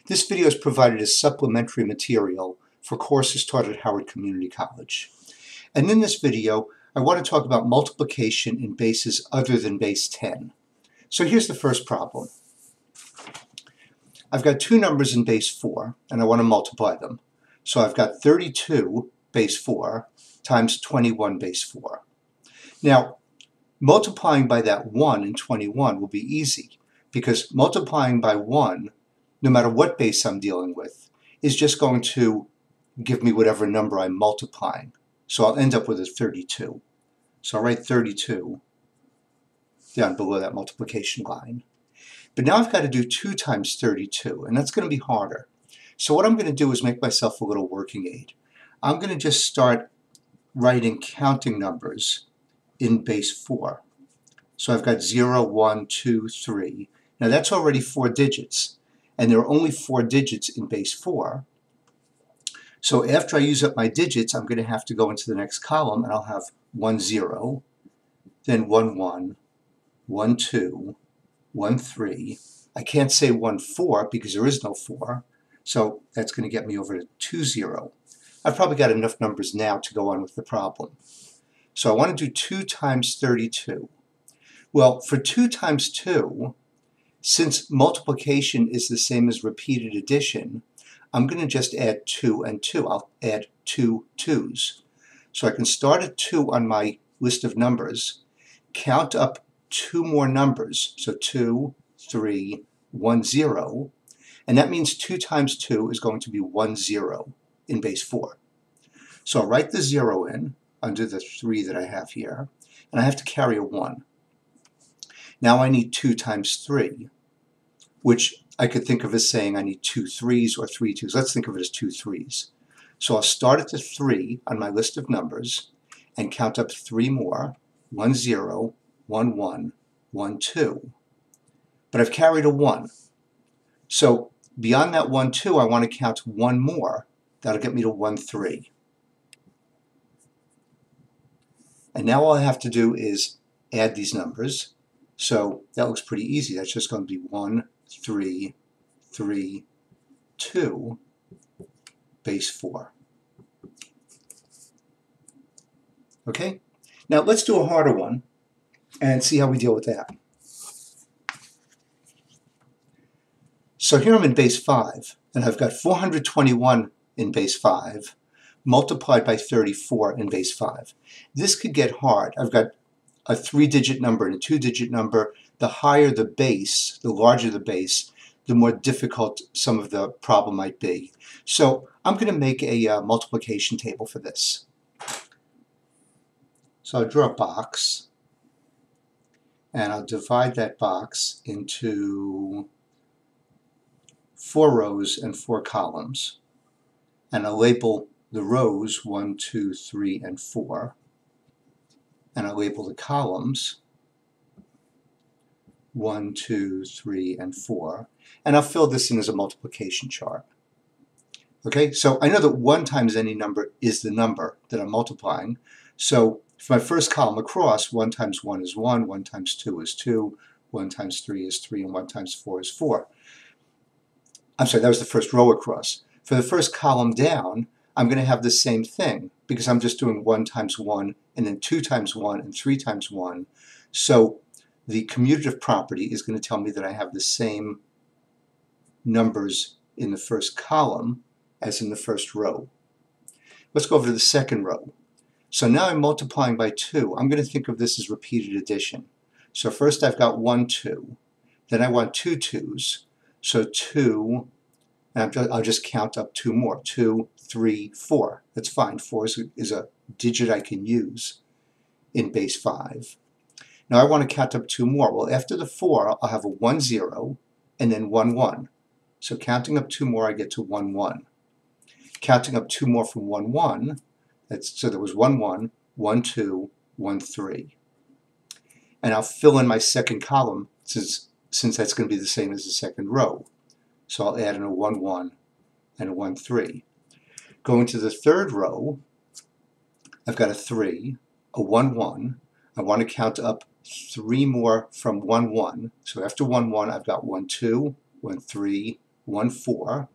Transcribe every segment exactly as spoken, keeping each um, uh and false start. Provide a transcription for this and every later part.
This video is provided as supplementary material for courses taught at Howard Community College. And in this video, I want to talk about multiplication in bases other than base ten. So here's the first problem. I've got two numbers in base four, and I want to multiply them. So I've got thirty-two base four times twenty-one base four. Now, multiplying by that one in twenty-one will be easy, because multiplying by one, no matter what base I'm dealing with, is just going to give me whatever number I'm multiplying. So I'll end up with a thirty-two. So I'll write thirty-two down below that multiplication line. But now I've got to do two times thirty-two, and that's going to be harder. So what I'm going to do is make myself a little working aid. I'm going to just start writing counting numbers in base four. So I've got zero, one, two, three. Now that's already four digits, and there are only four digits in base four. So after I use up my digits, I'm going to have to go into the next column, and I'll have one, zero, then one, one, one, two, one, three. I can't say one, four because there is no four, so that's going to get me over to two, zero. I've probably got enough numbers now to go on with the problem. So I want to do two times thirty-two. Well, for two times two, since multiplication is the same as repeated addition, I'm going to just add two and two. I'll add two twos. So I can start at two on my list of numbers, count up two more numbers, so two, three, one, zero, and that means two times two is going to be one, zero in base four. So I'll write the zero in under the three that I have here, and I have to carry a one. Now I need two times three, which I could think of as saying I need two threes or three twos. Let's think of it as two threes. So I'll start at the three on my list of numbers and count up three more, one, zero, one, one, one, two. But I've carried a one. So beyond that one, two, I want to count one more. That'll get me to one, three. And now all I have to do is add these numbers. So that looks pretty easy. That's just going to be one, three, three, two, base four. Okay? Now let's do a harder one and see how we deal with that. So here I'm in base five, and I've got four hundred twenty-one in base five multiplied by thirty-four in base five. This could get hard. I've got a three-digit number and a two-digit number. The higher the base, the larger the base, the more difficult some of the problem might be. So I'm going to make a uh, multiplication table for this. So I'll draw a box, and I'll divide that box into four rows and four columns. And I'll label the rows one, two, three, and four. And I'll label the columns one, two, three, and four. And I'll fill this in as a multiplication chart. Okay, so I know that one times any number is the number that I'm multiplying. So for my first column across, one times one is one, one times two is two, one times three is three, and one times four is four. I'm sorry, that was the first row across. For the first column down, I'm going to have the same thing, because I'm just doing one times one, and then two times one, and three times one. So the commutative property is going to tell me that I have the same numbers in the first column as in the first row. Let's go over to the second row. So now I'm multiplying by two. I'm going to think of this as repeated addition. So first I've got one, two. Then I want two twos. So two, and I'll just count up two more. Two, three, four. That's fine. Four is a, is a digit I can use in base five. Now I want to count up two more. Well, after the four, I'll have a one, zero, and then one, one. So counting up two more, I get to one, one. Counting up two more from one, one, that's, so there was one, one, one, two, one, three. And I'll fill in my second column since, since that's going to be the same as the second row. So I'll add in a one, one and a one, three. Going to the third row, I've got a three, a one, one. I want to count up three more from one, one. So after one, one, I've got one, two, one, three, one, four.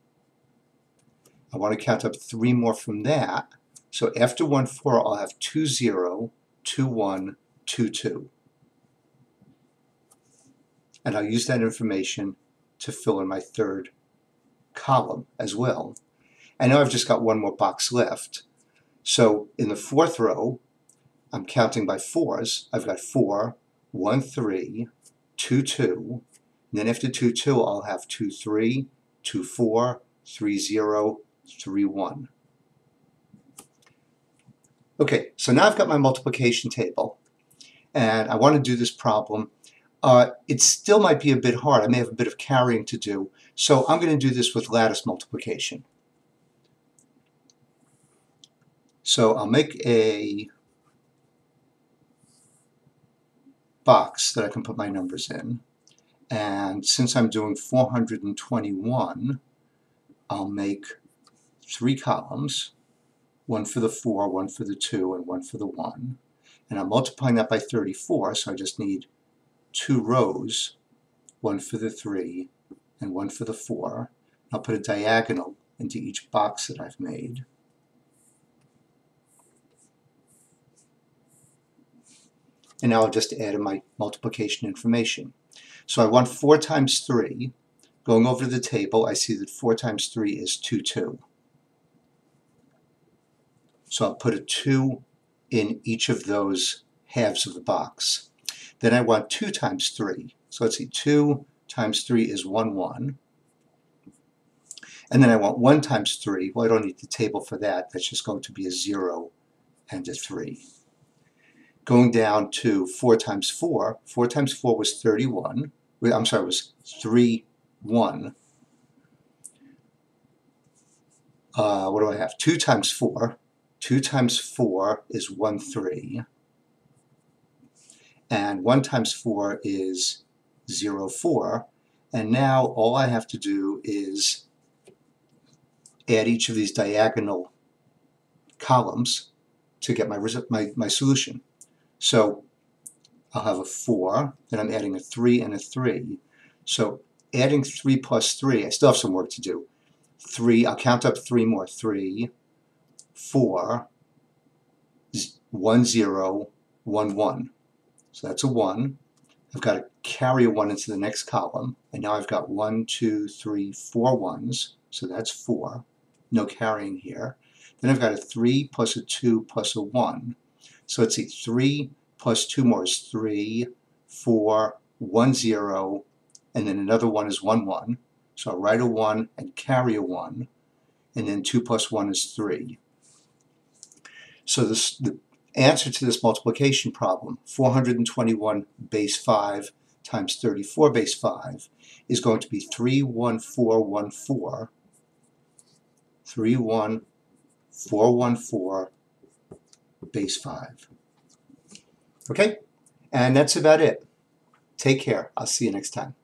I want to count up three more from that. So after one, four, I'll have two, zero, two, one, two, two. And I'll use that information to fill in my third column as well. I know I've just got one more box left. So in the fourth row, I'm counting by fours. I've got four, one, three, two, two. And then after two, two, I'll have two, three, two, four, three, zero, three, one. Okay, so now I've got my multiplication table, and I want to do this problem. Uh, it still might be a bit hard. I may have a bit of carrying to do, so I'm going to do this with lattice multiplication. So I'll make a box that I can put my numbers in, and since I'm doing four hundred twenty-one, I'll make three columns, one for the four, one for the two, and one for the one. And I'm multiplying that by thirty-four, so I just need two rows, one for the three, and one for the four. I'll put a diagonal into each box that I've made. And now I'll just add in my multiplication information. So I want four times three. Going over to the table, I see that four times three is two, two. So I'll put a two in each of those halves of the box. Then I want two times three. So let's see, two times three is one, one. And then I want one times three. Well, I don't need the table for that. That's just going to be a zero and a three. Going down to four times four. four times four was thirty-one. I'm sorry, it was three, one. Uh, what do I have? two times four. two times four is one, three. And one times four is zero, four. And now all I have to do is add each of these diagonal columns to get my, my, my solution. So I'll have a four, then I'm adding a three and a three. So adding three plus three, I still have some work to do. three, I'll count up three more. three, four, one, zero, one, one. So that's a one. I've got to carry a one into the next column. And now I've got one, two, three, four ones. So that's four. No carrying here. Then I've got a three plus a two plus a one. So let's see, three plus two more is three, four, one, zero, and then another one is one, one. So I'll write a one and carry a one, and then two plus one is three. So this, the answer to this multiplication problem, four hundred twenty-one base five times thirty-four base five, is going to be three one four one four, three one four one four base five. Okay, and that's about it. Take care. I'll see you next time.